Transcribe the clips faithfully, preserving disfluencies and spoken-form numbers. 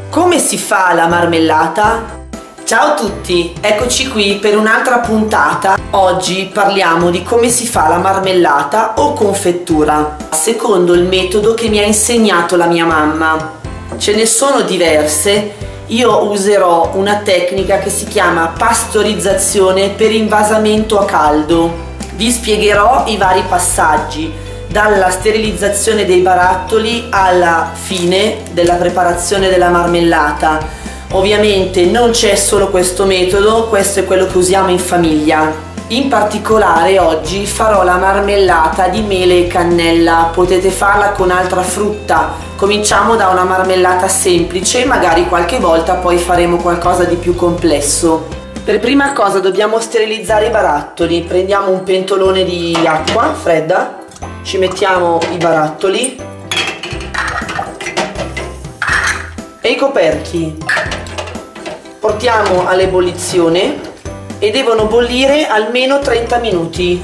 Come si fa la marmellata? Ciao a tutti, eccoci qui per un'altra puntata. Oggi parliamo di come si fa la marmellata o confettura, secondo il metodo che mi ha insegnato la mia mamma. Ce ne sono diverse, io userò una tecnica che si chiama pastorizzazione per invasamento a caldo. Vi spiegherò i vari passaggi, dalla sterilizzazione dei barattoli alla fine della preparazione della marmellata. Ovviamente non c'è solo questo metodo, questo è quello che usiamo in famiglia. In particolare oggi farò la marmellata di mele e cannella, potete farla con altra frutta. Cominciamo da una marmellata semplice, magari qualche volta poi faremo qualcosa di più complesso. Per prima cosa dobbiamo sterilizzare i barattoli. Prendiamo un pentolone di acqua fredda, ci mettiamo i barattoli e i coperchi, portiamo all'ebollizione e devono bollire almeno trenta minuti.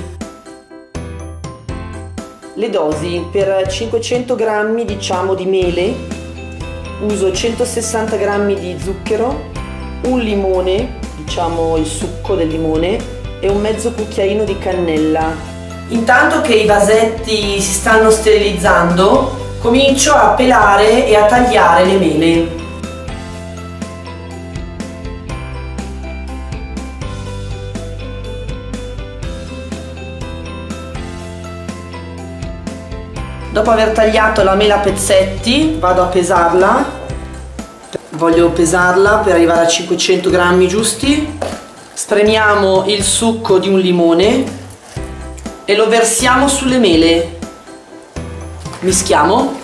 Le dosi: per cinquecento grammi diciamo di mele uso centosessanta grammi di zucchero, un limone, diciamo il succo del limone, e un mezzo cucchiaino di cannella. Intanto che i vasetti si stanno sterilizzando, comincio a pelare e a tagliare le mele. Dopo aver tagliato la mela a pezzetti, vado a pesarla. Voglio pesarla per arrivare a cinquecento grammi giusti. Spremiamo il succo di un limone e lo versiamo sulle mele, mischiamo,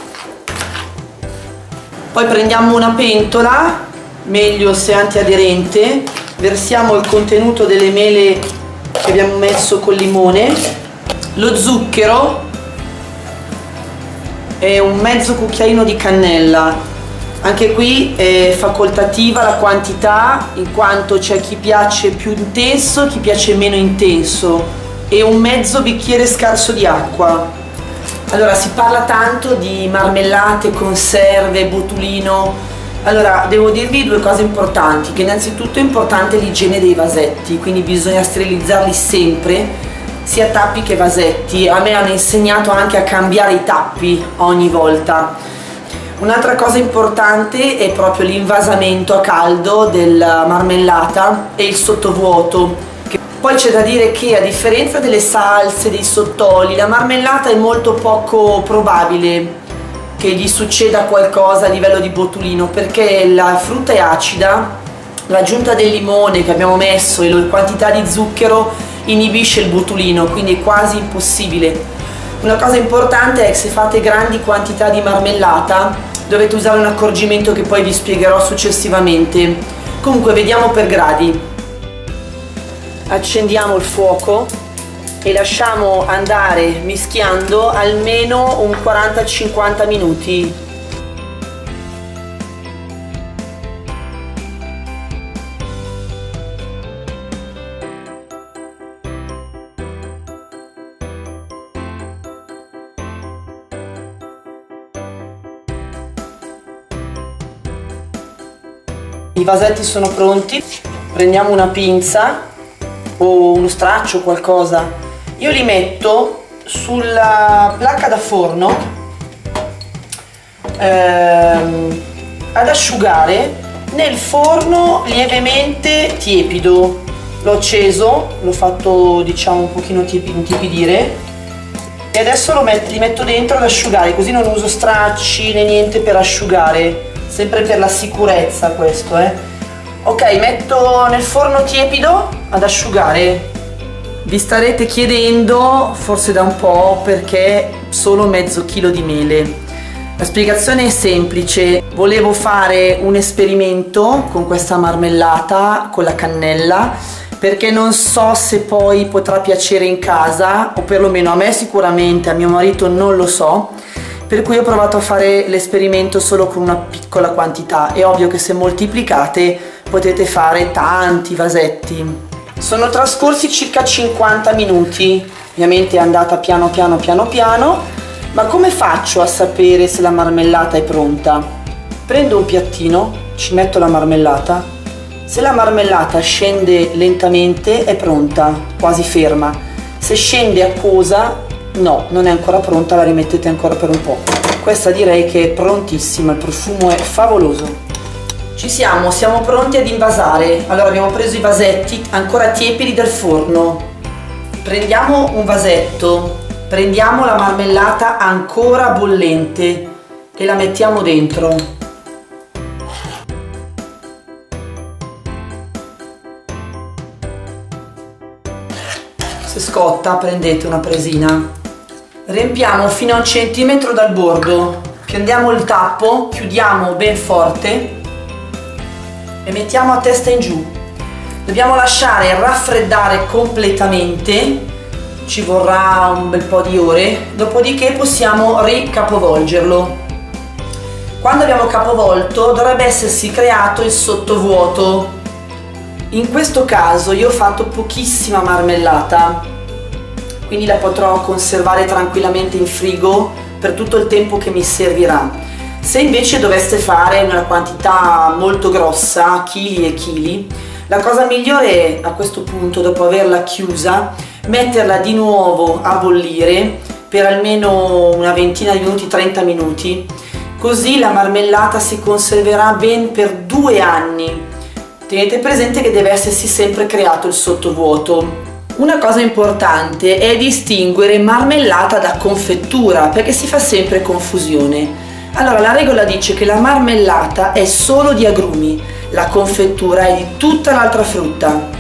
poi prendiamo una pentola, meglio se antiaderente, versiamo il contenuto delle mele che abbiamo messo col limone, lo zucchero e un mezzo cucchiaino di cannella. Anche qui è facoltativa la quantità, in quanto c'è chi piace più intenso, chi piace meno intenso, e un mezzo bicchiere scarso di acqua. Allora, si parla tanto di marmellate, conserve, botulino. Allora, devo dirvi due cose importanti, che innanzitutto è importante l'igiene dei vasetti, quindi bisogna sterilizzarli sempre, sia tappi che vasetti. A me hanno insegnato anche a cambiare i tappi ogni volta. Un'altra cosa importante è proprio l'invasamento a caldo della marmellata e il sottovuoto. Poi c'è da dire che, a differenza delle salse, dei sottoli, la marmellata è molto poco probabile che gli succeda qualcosa a livello di botulino, perché la frutta è acida, l'aggiunta del limone che abbiamo messo e la quantità di zucchero inibisce il botulino, quindi è quasi impossibile. Una cosa importante è che se fate grandi quantità di marmellata dovete usare un accorgimento che poi vi spiegherò successivamente. Comunque vediamo per gradi. Accendiamo il fuoco e lasciamo andare mischiando almeno un quaranta cinquanta minuti. I vasetti sono pronti, prendiamo una pinza o uno straccio o qualcosa, io li metto sulla placca da forno ehm, ad asciugare nel forno lievemente tiepido. L'ho acceso, l'ho fatto diciamo un pochino tiepidire e adesso lo met- li metto dentro ad asciugare, così non uso stracci né niente per asciugare, sempre per la sicurezza questo, eh. Ok, metto nel forno tiepido ad asciugare. Vi starete chiedendo, forse da un po', perché solo mezzo chilo di mele. La spiegazione è semplice: volevo fare un esperimento con questa marmellata, con la cannella, perché non so se poi potrà piacere in casa, o perlomeno a me sicuramente, a mio marito non lo so. Per cui ho provato a fare l'esperimento solo con una piccola quantità. È ovvio che se moltiplicate potete fare tanti vasetti. Sono trascorsi circa cinquanta minuti, ovviamente è andata piano piano piano piano, ma come faccio a sapere se la marmellata è pronta? Prendo un piattino, ci metto la marmellata. Se la marmellata scende lentamente è pronta, quasi ferma. Se scende acquosa, no, non è ancora pronta, la rimettete ancora per un po'. Questa direi che è prontissima, il profumo è favoloso. Ci siamo, siamo pronti ad invasare. Allora abbiamo preso i vasetti ancora tiepidi del forno. Prendiamo un vasetto, prendiamo la marmellata ancora bollente e la mettiamo dentro. Se scotta prendete una presina, riempiamo fino a un centimetro dal bordo, prendiamo il tappo, chiudiamo ben forte e mettiamo a testa in giù. Dobbiamo lasciare raffreddare completamente, ci vorrà un bel po' di ore, dopodiché possiamo ricapovolgerlo. Quando abbiamo capovolto dovrebbe essersi creato il sottovuoto. In questo caso io ho fatto pochissima marmellata, quindi la potrò conservare tranquillamente in frigo per tutto il tempo che mi servirà. Se invece doveste fare una quantità molto grossa, chili e chili, la cosa migliore è a questo punto, dopo averla chiusa, metterla di nuovo a bollire per almeno una ventina di minuti, trenta minuti, così la marmellata si conserverà ben per due anni. Tenete presente che deve essersi sempre creato il sottovuoto. Una cosa importante è distinguere marmellata da confettura, perché si fa sempre confusione. Allora, la regola dice che la marmellata è solo di agrumi, la confettura è di tutta l'altra frutta.